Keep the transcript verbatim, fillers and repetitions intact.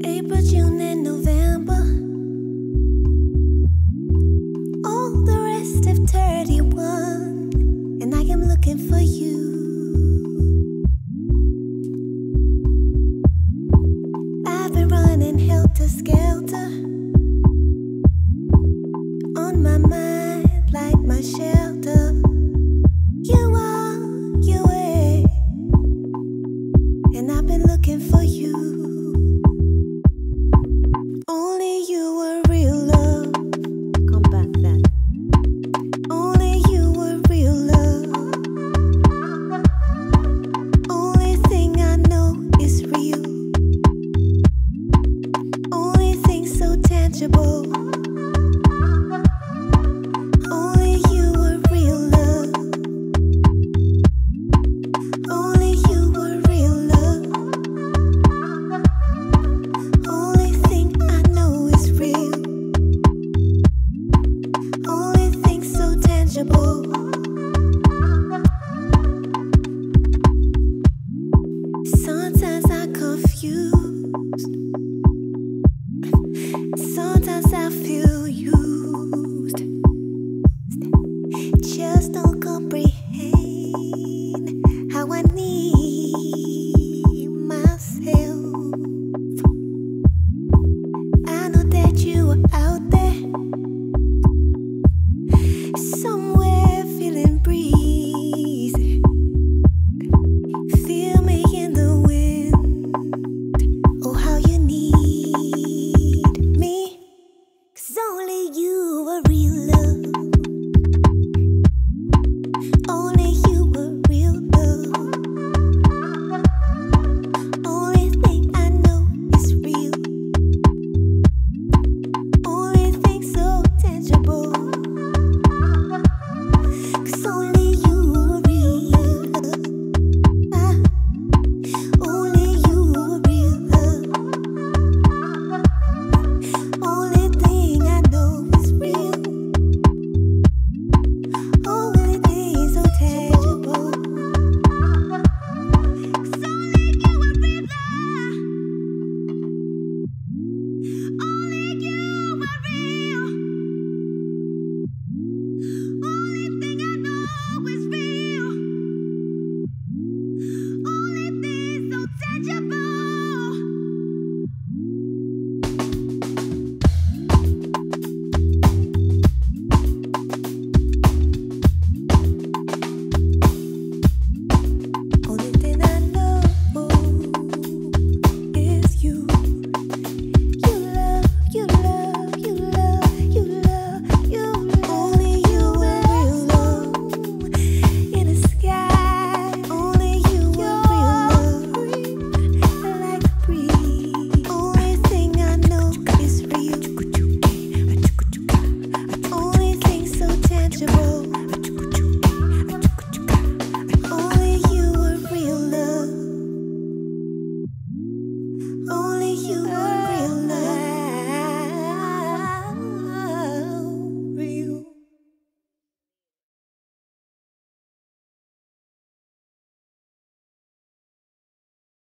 April, June, and November. All the rest of thirty-one, and I am looking for you. I've been running helter skelter, on my mind like my shelter. You are, you ain't, and I've been looking for you. Only you were real love. Come back then. Only you were real love. Only thing I know is real. Only thing so tangible.